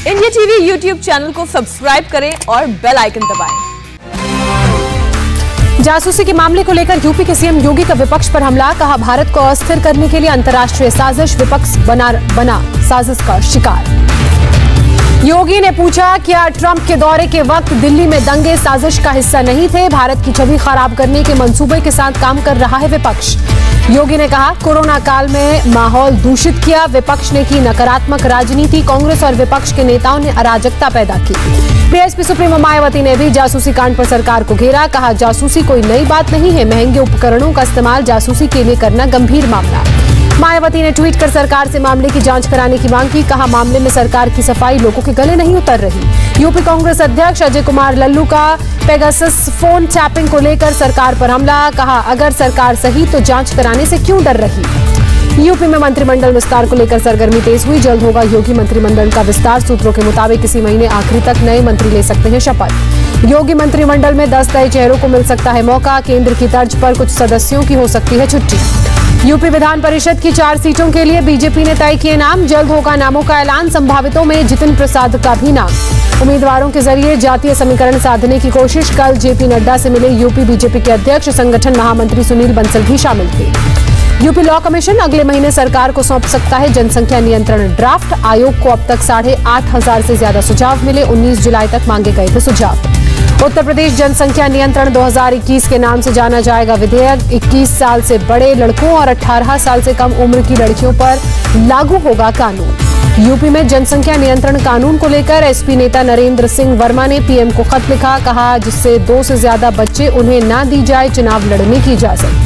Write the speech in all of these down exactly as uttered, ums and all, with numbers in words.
India TV YouTube channel को subscribe करें और बेल आइकन दबाएं। जासूसी के मामले को लेकर यूपी के सीएम योगी का विपक्ष पर हमला, कहा भारत को अस्थिर करने के लिए अंतर्राष्ट्रीय साजिश, विपक्ष बना बना साजिश का शिकार। योगी ने पूछा, क्या ट्रंप के दौरे के वक्त दिल्ली में दंगे साजिश का हिस्सा नहीं थे? भारत की छवि खराब करने के मंसूबे के साथ काम कर रहा है विपक्ष। योगी ने कहा, कोरोना काल में माहौल दूषित किया, विपक्ष ने की नकारात्मक राजनीति, कांग्रेस और विपक्ष के नेताओं ने अराजकता पैदा की। बीएसपी सुप्रीमो मायावती ने भी जासूसी कांड पर सरकार को घेरा, कहा जासूसी कोई नई बात नहीं है, महंगे उपकरणों का इस्तेमाल जासूसी के लिए करना गंभीर मामला। मायावती ने ट्वीट कर सरकार से मामले की जांच कराने की मांग की, कहा मामले में सरकार की सफाई लोगों के गले नहीं उतर रही। यूपी कांग्रेस अध्यक्ष अजय कुमार लल्लू का पेगासस फोन टैपिंग को लेकर सरकार पर हमला, कहा अगर सरकार सही तो जांच कराने से क्यों डर रही। यूपी में मंत्रिमंडल विस्तार को लेकर सरगर्मी तेज हुई, जल्द होगा योगी मंत्रिमंडल का विस्तार। सूत्रों के मुताबिक इसी महीने आखिरी तक नए मंत्री ले सकते हैं शपथ। योगी मंत्रिमंडल में दस नए चेहरों को मिल सकता है मौका, केंद्र की तर्ज पर कुछ सदस्यों की हो सकती है छुट्टी। यूपी विधान परिषद की चार सीटों के लिए बीजेपी ने तय किए नाम, जल्द होगा नामों का ऐलान। संभावितों में जितिन प्रसाद का भी नाम। उम्मीदवारों के जरिए जातीय समीकरण साधने की कोशिश, कल जेपी नड्डा से मिले यूपी बीजेपी के अध्यक्ष, संगठन महामंत्री सुनील बंसल भी शामिल थे। यूपी लॉ कमीशन अगले महीने सरकार को सौंप सकता है जनसंख्या नियंत्रण ड्राफ्ट। आयोग को अब तक साढ़े आठ हजार से ज्यादा सुझाव मिले, उन्नीस जुलाई तक मांगे गए थे सुझाव। उत्तर प्रदेश जनसंख्या नियंत्रण दो हज़ार इक्कीस के नाम से जाना जाएगा विधेयक। इक्कीस साल से बड़े लड़कों और अठारह साल से कम उम्र की लड़कियों पर लागू होगा कानून। यूपी में जनसंख्या नियंत्रण कानून को लेकर एसपी नेता नरेंद्र सिंह वर्मा ने पीएम को खत लिखा, कहा जिससे दो से ज्यादा बच्चे उन्हें ना दी जाए चुनाव लड़ने की इजाजत।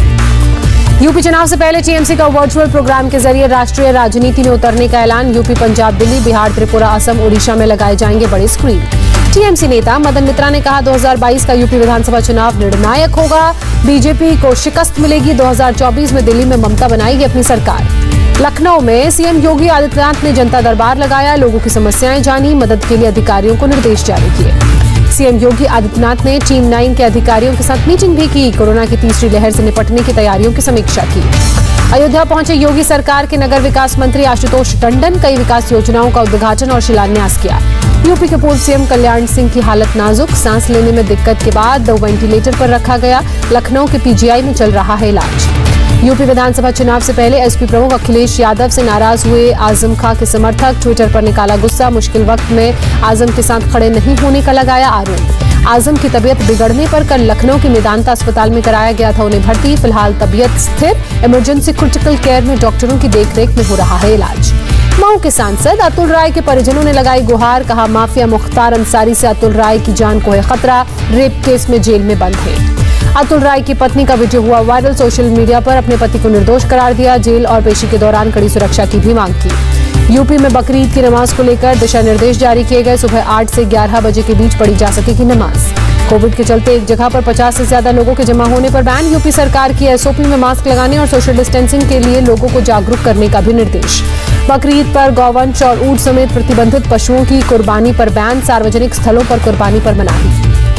यूपी चुनाव से पहले टीएमसी का वर्चुअल प्रोग्राम के जरिए राष्ट्रीय राजनीति में उतरने का ऐलान। यूपी, पंजाब, दिल्ली, बिहार, त्रिपुरा, असम, ओडिशा में लगाए जाएंगे बड़े स्क्रीन। टीएमसी नेता मदन मित्रा ने कहा, दो हज़ार बाईस का यूपी विधानसभा चुनाव निर्णायक होगा, बीजेपी को शिकस्त मिलेगी। दो हज़ार चौबीस में दिल्ली में ममता बनाएगी अपनी सरकार। लखनऊ में सीएम योगी आदित्यनाथ ने जनता दरबार लगाया, लोगों की समस्याएं जानी, मदद के लिए अधिकारियों को निर्देश जारी किए। सीएम योगी आदित्यनाथ ने टीम नाइन के अधिकारियों के साथ मीटिंग भी की, कोरोना की तीसरी लहर से निपटने की तैयारियों की समीक्षा की। अयोध्या पहुंचे योगी सरकार के नगर विकास मंत्री आशुतोष टंडन, कई विकास योजनाओं का उद्घाटन और शिलान्यास किया। यूपी के पूर्व सीएम कल्याण सिंह की हालत नाजुक, सांस लेने में दिक्कत के बाद दो वेंटिलेटर पर रखा गया, लखनऊ के पीजीआई में चल रहा है इलाज। यूपी विधानसभा चुनाव से पहले एसपी प्रमुख अखिलेश यादव से नाराज हुए आजम खां के समर्थक, ट्विटर पर निकाला गुस्सा, मुश्किल वक्त में आजम के साथ खड़े नहीं होने का लगाया आरोप। आजम की तबीयत बिगड़ने पर कल लखनऊ के मेदांता अस्पताल में कराया गया था उन्हें भर्ती, फिलहाल तबीयत स्थिर, इमरजेंसी क्रिटिकल केयर में डॉक्टरों की देखरेख में हो रहा है इलाज। मऊ के सांसद अतुल राय के परिजनों ने लगाई गुहार, कहा माफिया मुख्तार अंसारी से अतुल राय की जान को है खतरा, रेप केस में जेल में बंद है। अतुल राय की पत्नी का वीडियो हुआ वायरल, सोशल मीडिया पर अपने पति को निर्दोष करार दिया, जेल और पेशी के दौरान कड़ी सुरक्षा की भी मांग की। यूपी में बकरीद की नमाज को लेकर दिशा निर्देश जारी किए गए, सुबह आठ से ग्यारह बजे के बीच पढ़ी जा सकेगी नमाज। कोविड के चलते एक जगह पर पचास से ज्यादा लोगों के जमा होने पर बैन, यूपी सरकार की एसओपी में मास्क लगाने और सोशल डिस्टेंसिंग के लिए लोगों को जागरूक करने का भी निर्देश। बकरीद पर गौवंश और ऊंट समेत प्रतिबंधित पशुओं की कुर्बानी पर बैन, सार्वजनिक स्थलों पर कुर्बानी पर मनाही।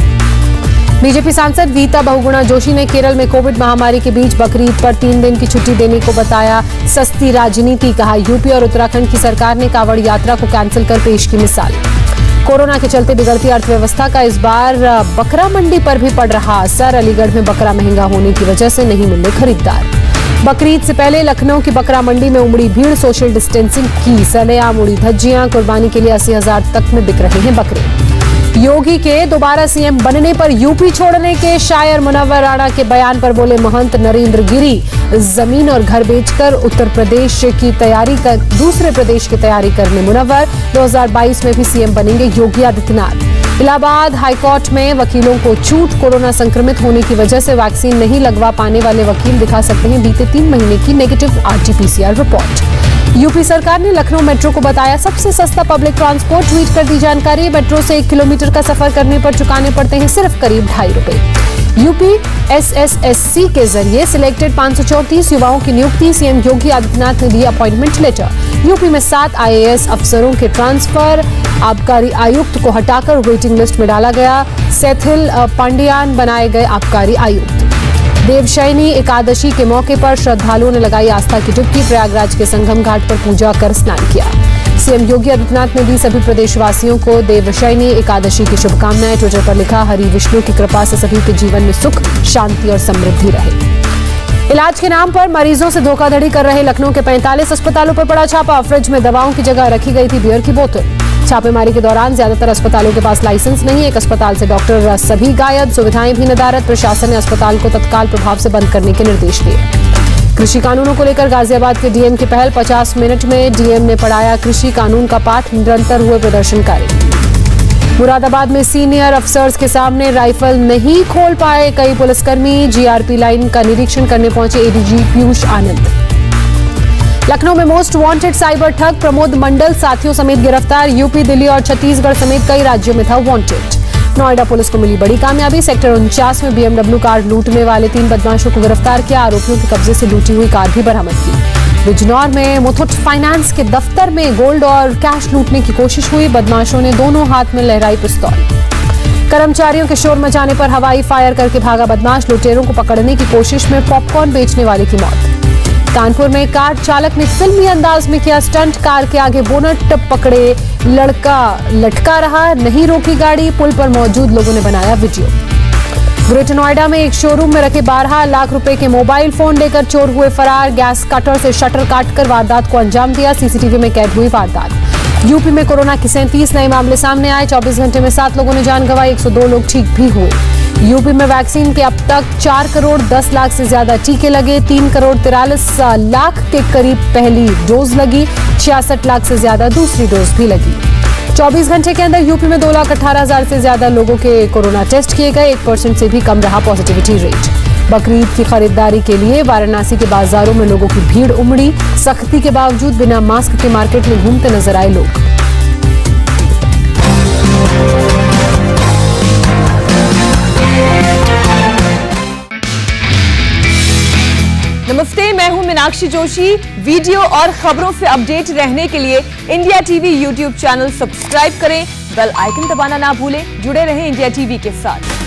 बीजेपी सांसद वीता बहुगुणा जोशी ने केरल में कोविड महामारी के बीच बकरीद पर तीन दिन की छुट्टी देने को बताया सस्ती राजनीति, कहा यूपी और उत्तराखंड की सरकार ने कांवड़ यात्रा को कैंसिल कर पेश की मिसाल। कोरोना के चलते बिगड़ती अर्थव्यवस्था का इस बार बकरा मंडी पर भी पड़ रहा असर, अलीगढ़ में बकरा महंगा होने की वजह से नहीं मिले खरीदार। बकरीद से पहले लखनऊ की बकरा मंडी में उमड़ी भीड़, सोशल डिस्टेंसिंग की, सरेआम उड़ी धज्जियां, कुर्बानी के लिए अस्सी हजार तक में बिक रहे हैं बकरे। योगी के दोबारा सीएम बनने पर यूपी छोड़ने के शायर मुनव्वर राणा के बयान पर बोले महंत नरेंद्र गिरी, जमीन और घर बेचकर उत्तर प्रदेश की तैयारी कर दूसरे प्रदेश की तैयारी करने मुनव्वर, दो हज़ार बाईस में भी सीएम बनेंगे योगी आदित्यनाथ। इलाहाबाद हाईकोर्ट में वकीलों को छूट, कोरोना संक्रमित होने की वजह से वैक्सीन नहीं लगवा पाने वाले वकील दिखा सकते हैं बीते तीन महीने की नेगेटिव आरटीपीसीआर रिपोर्ट। यूपी सरकार ने लखनऊ मेट्रो को बताया सबसे सस्ता पब्लिक ट्रांसपोर्ट, ट्वीट कर दी जानकारी। मेट्रो से एक किलोमीटर का सफर करने पर चुकाने पड़ते हैं सिर्फ करीब ढाई रुपए। यूपी एसएसएससी के जरिए सिलेक्टेड पाँच सौ चौंतीस युवाओं की नियुक्ति, सीएम योगी आदित्यनाथ ने दी अपॉइंटमेंट लेटर। यूपी में सात आईएएस अफसरों के ट्रांसफर, आबकारी आयुक्त को हटाकर वेटिंग लिस्ट में डाला गया, सेथिल पांडियान बनाए गए आबकारी आयुक्त। देवशयनी एकादशी के मौके पर श्रद्धालुओं ने लगाई आस्था की डुबकी, प्रयागराज के संगम घाट पर पूजा कर स्नान किया। सीएम योगी आदित्यनाथ ने दी सभी प्रदेशवासियों को देवशयनी एकादशी की शुभकामनाएं। ट्विटर पर लिखा, हरि विष्णु की कृपा से सभी के जीवन में सुख, शांति और समृद्धि रहे। इलाज के नाम पर मरीजों से धोखाधड़ी कर रहे लखनऊ के पैंतालीस अस्पतालों पर पड़ा छापा। फ्रिज में दवाओं की जगह रखी गई थी बियर की बोतल। छापेमारी के दौरान ज्यादातर अस्पतालों के पास लाइसेंस नहीं। एक अस्पताल से डॉक्टर सभी गायब, सुविधाएं भी नदारद। प्रशासन ने अस्पताल को तत्काल प्रभाव से बंद करने के निर्देश दिए। कृषि कानूनों को लेकर गाजियाबाद के डीएम की पहल। पचास मिनट में डीएम ने पढ़ाया कृषि कानून का पाठ। निरंतर हुए प्रदर्शनकारी। मुरादाबाद में सीनियर अफसर्स के सामने राइफल नहीं खोल पाए कई पुलिसकर्मी। जीआरपी लाइन का निरीक्षण करने पहुंचे एडीजी पीयूष आनंद। लखनऊ में मोस्ट वांटेड साइबर ठग प्रमोद मंडल साथियों समेत गिरफ्तार। यूपी, दिल्ली और छत्तीसगढ़ समेत कई राज्यों में था वांटेड। नोएडा पुलिस को मिली बड़ी कामयाबी। सेक्टर उनचास में बीएमडब्ल्यू कार लूटने वाले तीन बदमाशों को गिरफ्तार किया। आरोपियों के कब्जे से लूटी हुई कार भी बरामद की। बिजनौर में मुथूट फाइनेंस के दफ्तर में गोल्ड और कैश लूटने की कोशिश हुई। बदमाशों ने दोनों हाथ में लहराई पिस्तौल। कर्मचारियों के शोर मचाने पर हवाई फायर करके भागा बदमाश। लुटेरों को पकड़ने की कोशिश में पॉपकॉर्न बेचने वाले की मौत। कानपुर में कार चालक ने फिल्मी अंदाज में किया स्टंट। कार के आगे बोनट पकड़े लड़का लटका रहा, नहीं रोकी गाड़ी। पुल पर मौजूद लोगों ने बनाया वीडियो। ग्रेटर नोएडा में एक शोरूम में रखे बारह लाख रुपए के मोबाइल फोन लेकर चोर हुए फरार। गैस कटर से शटर काटकर वारदात को अंजाम दिया। सीसीटीवी में कैद हुई वारदात। यूपी में कोरोना के सैंतीस नए मामले सामने आए। चौबीस घंटे में सात लोगों ने जान गंवाई। एक सौ दो लोग ठीक भी हुए। यूपी में वैक्सीन के अब तक चार करोड़ दस लाख से ज्यादा टीके लगे। तीन करोड़ तिरालीस लाख के करीब पहली डोज लगी। छियासठ लाख से ज्यादा दूसरी डोज भी लगी। चौबीस घंटे के अंदर यूपी में दो लाख अठारह हजार से ज्यादा लोगों के कोरोना टेस्ट किए गए। एक परसेंट से भी कम रहा पॉजिटिविटी रेट। बकरीद की खरीदारी के लिए वाराणसी के बाजारों में लोगों की भीड़ उमड़ी। सख्ती के बावजूद बिना मास्क के मार्केट में घूमते नजर आए लोग। नमस्ते, मैं हूं मीनाक्षी जोशी। वीडियो और खबरों से अपडेट रहने के लिए India TV YouTube channel subscribe करें। बेल आइकन दबाना ना भूलें। जुड़े रहें इंडिया टीवी के साथ।